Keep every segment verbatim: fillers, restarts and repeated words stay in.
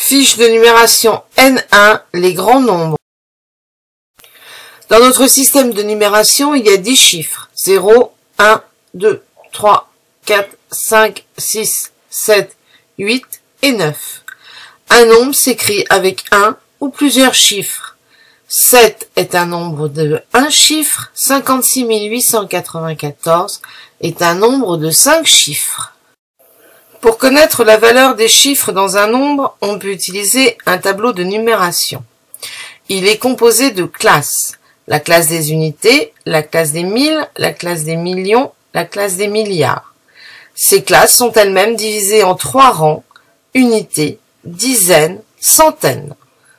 Fiche de numération N un, les grands nombres. Dans notre système de numération, il y a dix chiffres. zéro, un, deux, trois, quatre, cinq, six, sept, huit et neuf. Un nombre s'écrit avec un ou plusieurs chiffres. sept est un nombre de un chiffre, cinquante-six mille huit cent quatre-vingt-quatorze est un nombre de cinq chiffres. Pour connaître la valeur des chiffres dans un nombre, on peut utiliser un tableau de numération. Il est composé de classes. La classe des unités, la classe des mille, la classe des millions, la classe des milliards. Ces classes sont elles-mêmes divisées en trois rangs, unités, dizaines, centaines.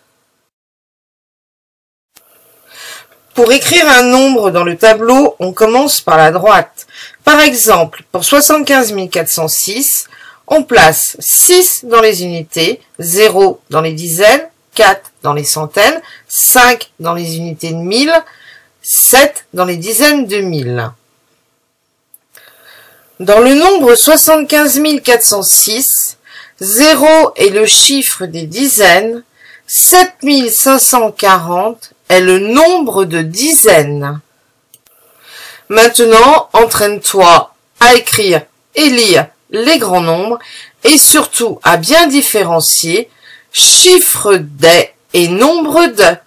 Pour écrire un nombre dans le tableau, on commence par la droite. Par exemple, pour soixante-quinze mille quatre cent six, on place six dans les unités, zéro dans les dizaines, quatre dans les centaines, cinq dans les unités de mille, sept dans les dizaines de mille. Dans le nombre soixante-quinze mille quatre cent six, zéro est le chiffre des dizaines, sept mille cinq cent quarante est le nombre de dizaines. Maintenant, entraîne-toi à écrire et lire les grands nombres et surtout à bien différencier chiffre des et nombre de.